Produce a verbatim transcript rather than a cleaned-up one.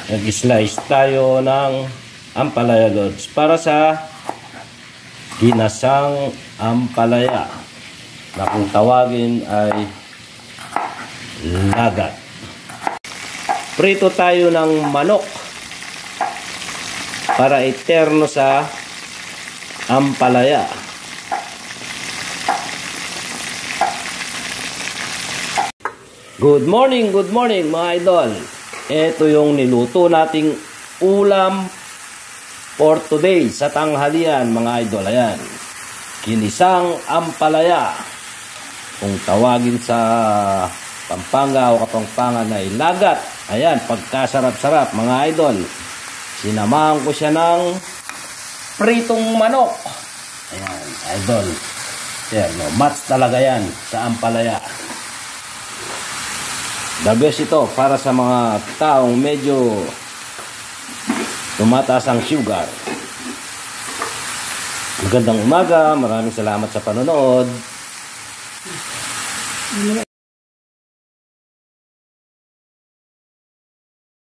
nag-slice tayo ng ampalaya loads para sa ginasang ampalaya na kung tawagin ay lagat. Prito tayo ng manok para iterno sa ampalaya. Good morning, good morning mga idol. Ito yung niluto nating ulam for today sa tanghalian mga idol. Ayan, ginisang ampalaya, kung tawagin sa Pampanga o Kapampangan ay lagat. Ayan, pagkasarap-sarap mga idol. Sinamahan ko siya ng pritong manok. Ayan, idol. Ayan, no, match talaga yan sa ampalaya. The best ito para sa mga taong medyo tumataas ang sugar. Magandang umaga. Maraming salamat sa panonood.